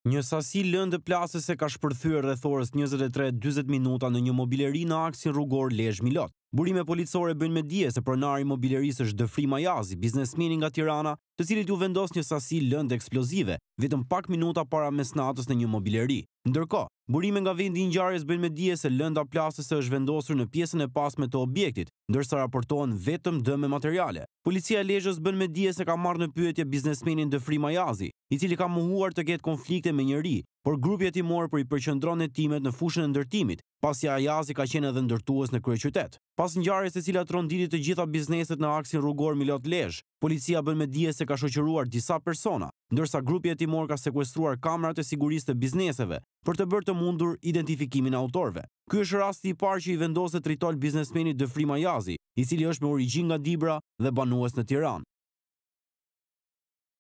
Një sasi lëndë plasëse ka shpërthyer rreth orës 23:40 minuta në një mobileri në aksin rrugor Lezhë-Milot. Burime policore bëjnë me dije se pronari i mobilerisë është Dëfri Majazi, biznesmeni nga Tirana, të cilit u vendos një sasi lëndë eksplozive vetëm pak minuta para mesnatës në një mobileri. Ndërkohë, burime nga vendi i ngjarjes bëjnë me dije se lënda plasëse është vendosur në pjesën e pasme të objektit, ndërsa raportohen vetëm dëme materiale. Policia e Lezhës bën me dije se ka marrë në pyetje biznesmenin Dëfri Majazi, i cili ka mohuar të ketë konflikte me njëri, por grupi hetimor po i përqendron hetimet në fushën e ndërtimit, pasi Majazi ka qenë edhe ndërtues në kryeqytet. Pas ngjarjes e cila tronditi të gjitha bizneset në aksin rrugor Milot Lezhë, policia bën me dije se ka shoqëruar disa persona, ndërsa grupi hetimor ka sekuestruar kamerat e sigurisë të bizneseve për të bërë të mundur identifikimin e autorëve. Ky është rasti i parë që i vendoset tritol biznesmenit Dëfri Majazi, i cili është me origjinë nga Dibra dhe banues në Tiranë.